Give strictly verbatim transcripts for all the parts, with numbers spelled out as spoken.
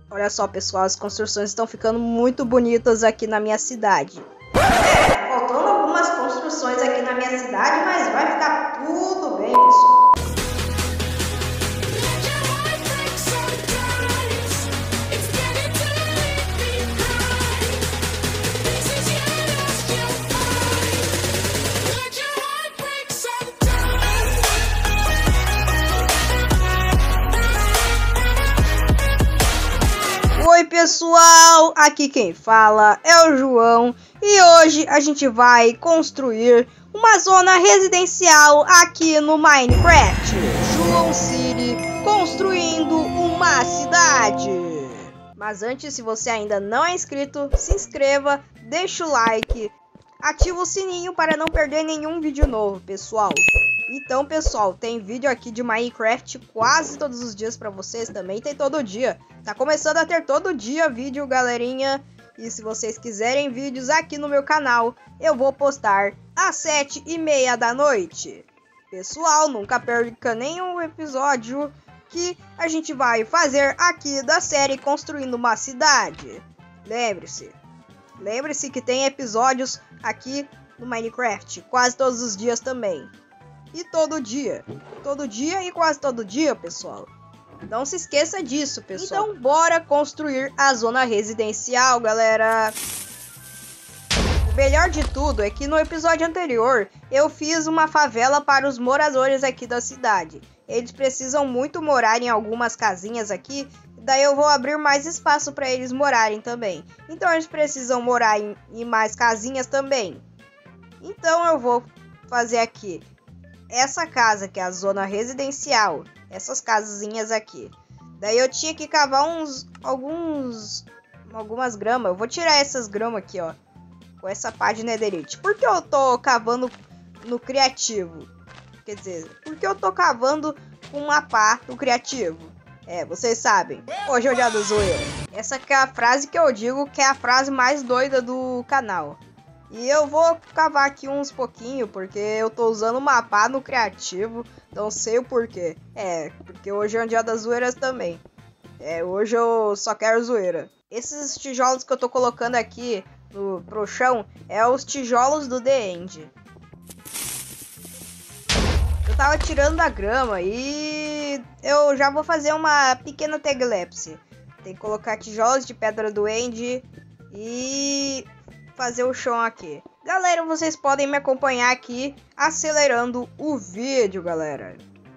Olha só, pessoal, as construções estão ficando muito bonitas aqui na minha cidade. É, faltando algumas construções aqui na minha cidade, mas vai ficar tudo bem, pessoal. Oi pessoal, aqui quem fala é o João e hoje a gente vai construir uma zona residencial aqui no Minecraft. João City construindo uma cidade. Mas antes, se você ainda não é inscrito, se inscreva, deixa o like, ativa o sininho para não perder nenhum vídeo novo, pessoal. Então, pessoal, tem vídeo aqui de Minecraft quase todos os dias pra vocês, também tem todo dia. Tá começando a ter todo dia vídeo, galerinha. E se vocês quiserem vídeos aqui no meu canal, eu vou postar às sete e meia da noite. Pessoal, nunca perca nenhum episódio que a gente vai fazer aqui da série Construindo uma Cidade. Lembre-se, lembre-se que tem episódios aqui no Minecraft, quase todos os dias também. E todo dia, todo dia e quase todo dia, pessoal. Não se esqueça disso, pessoal. Então, bora construir a zona residencial, galera. O melhor de tudo é que no episódio anterior, eu fiz uma favela para os moradores aqui da cidade. Eles precisam muito morar em algumas casinhas aqui, daí eu vou abrir mais espaço para eles morarem também. Então, eles precisam morar em, em mais casinhas também. Então, eu vou fazer aqui essa casa, que é a zona residencial, essas casinhas aqui. Daí eu tinha que cavar uns, alguns, algumas gramas. Eu vou tirar essas gramas aqui, ó, com essa pá de netherite. Por que eu tô cavando no criativo? Quer dizer, por que eu tô cavando com uma pá no criativo? É, vocês sabem. Hoje é o dia do zoeiro. Essa aqui é a frase que eu digo que é a frase mais doida do canal. E eu vou cavar aqui uns pouquinho, porque eu tô usando uma pá no criativo, não sei o porquê. É, porque hoje é um dia das zoeiras também. É, hoje eu só quero zoeira. Esses tijolos que eu tô colocando aqui no, pro chão, é os tijolos do The End. Eu tava tirando a grama e eu já vou fazer uma pequena taglepse. Tem que colocar tijolos de pedra do End e fazer o chão aqui. Galera, vocês podem me acompanhar aqui acelerando o vídeo, galera.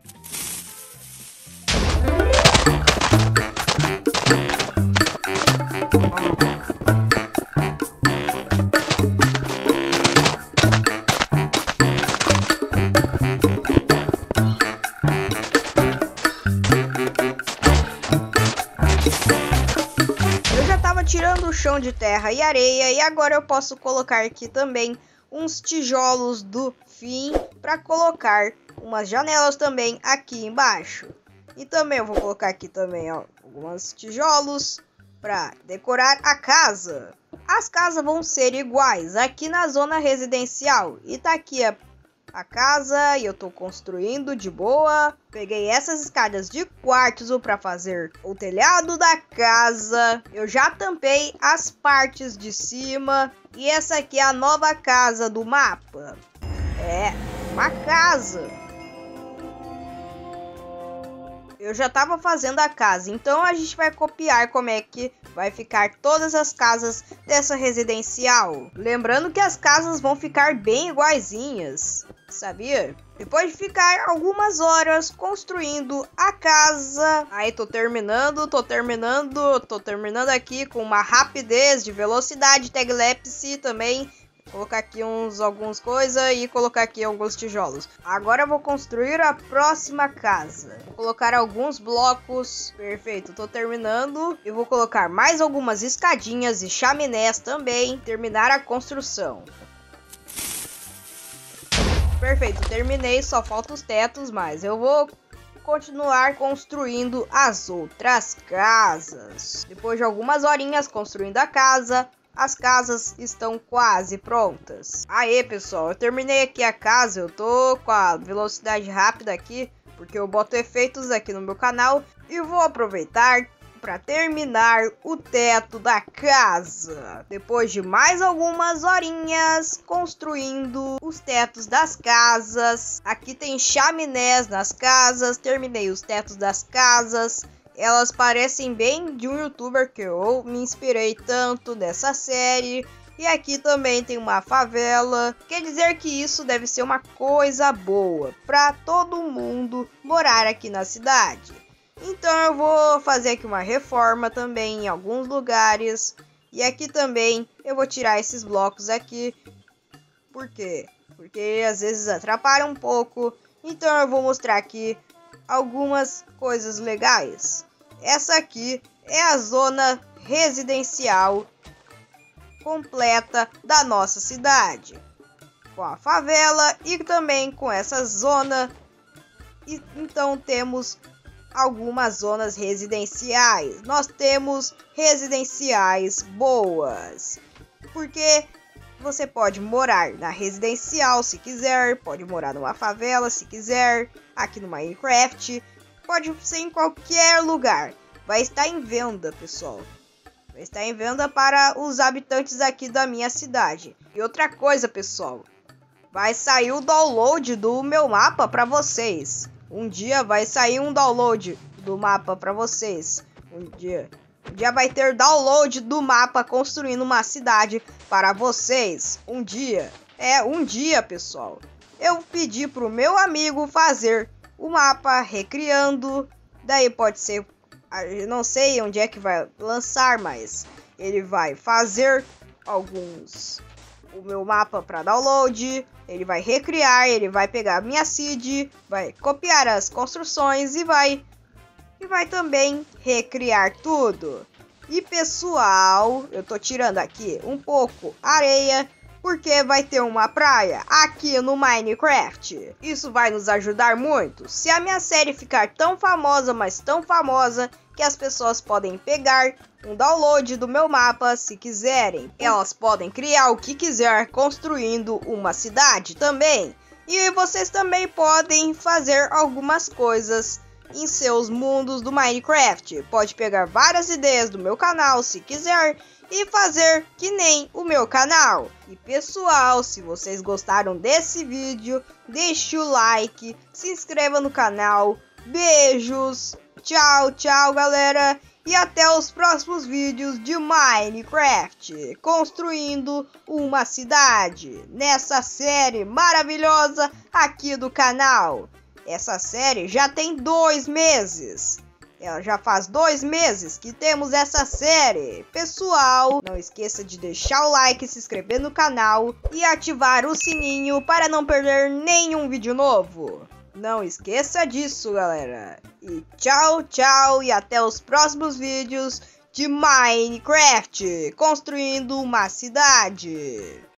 Tirando o chão de terra e areia, e agora eu posso colocar aqui também uns tijolos do fim para colocar umas janelas também aqui embaixo. E também eu vou colocar aqui também, ó, alguns tijolos para decorar a casa. As casas vão ser iguais aqui na zona residencial. E tá aqui a a casa e eu tô construindo de boa. Peguei essas escadas de quartzo para fazer o telhado da casa. Eu já tampei as partes de cima. E essa aqui é a nova casa do mapa. É, uma casa. Eu já tava fazendo a casa, então a gente vai copiar como é que vai ficar todas as casas dessa residencial. Lembrando que as casas vão ficar bem iguaizinhas, sabia? Depois de ficar algumas horas construindo a casa, aí tô terminando, tô terminando, tô terminando aqui com uma rapidez de velocidade, taglepse também. Colocar aqui uns algumas coisas e colocar aqui alguns tijolos. Agora eu vou construir a próxima casa. Vou colocar alguns blocos. Perfeito, tô terminando. E vou colocar mais algumas escadinhas e chaminés também. Terminar a construção. Perfeito, terminei. Só faltam os tetos, mas eu vou continuar construindo as outras casas. Depois de algumas horinhas construindo a casa, as casas estão quase prontas. Aê, pessoal, eu terminei aqui a casa. Eu tô com a velocidade rápida aqui, porque eu boto efeitos aqui no meu canal. E vou aproveitar para terminar o teto da casa. Depois de mais algumas horinhas construindo os tetos das casas. Aqui tem chaminés nas casas. Terminei os tetos das casas. Elas parecem bem de um youtuber que eu me inspirei tanto dessa série. E aqui também tem uma favela. Quer dizer que isso deve ser uma coisa boa para todo mundo morar aqui na cidade. Então eu vou fazer aqui uma reforma também em alguns lugares. E aqui também eu vou tirar esses blocos aqui. Por quê? Porque às vezes atrapalha um pouco. Então eu vou mostrar aqui algumas coisas legais. Essa aqui é a zona residencial completa da nossa cidade, com a favela e também com essa zona. E então temos algumas zonas residenciais. Nós temos residenciais boas, porque você pode morar na residencial se quiser, pode morar numa favela se quiser, aqui no Minecraft, pode ser em qualquer lugar. Vai estar em venda, pessoal. Vai estar em venda para os habitantes aqui da minha cidade. E outra coisa, pessoal, vai sair o download do meu mapa para vocês. Um dia vai sair um download do mapa para vocês. Um dia, um dia vai ter download do mapa construindo uma cidade para vocês. Um dia, é um dia, pessoal. Eu pedi pro meu amigo fazer o mapa recriando. Daí pode ser, eu não sei onde é que vai lançar, mas ele vai fazer alguns o meu mapa para download, ele vai recriar, ele vai pegar a minha seed, vai copiar as construções e vai e vai também recriar tudo. E pessoal, eu tô tirando aqui um pouco areia porque vai ter uma praia aqui no Minecraft. Isso vai nos ajudar muito. Se a minha série ficar tão famosa, mas tão famosa, que as pessoas podem pegar um download do meu mapa se quiserem. Elas podem criar o que quiser construindo uma cidade também. E vocês também podem fazer algumas coisas em seus mundos do Minecraft. Pode pegar várias ideias do meu canal se quiser e fazer que nem o meu canal. E pessoal, se vocês gostaram desse vídeo, deixe o like, se inscreva no canal. Beijos, tchau, tchau galera. E até os próximos vídeos de Minecraft, construindo uma cidade, nessa série maravilhosa aqui do canal. Essa série já tem dois meses. Ela já faz dois meses que temos essa série. Pessoal, não esqueça de deixar o like, se inscrever no canal e ativar o sininho para não perder nenhum vídeo novo. Não esqueça disso, galera. E tchau, tchau e até os próximos vídeos de Minecraft, construindo uma cidade.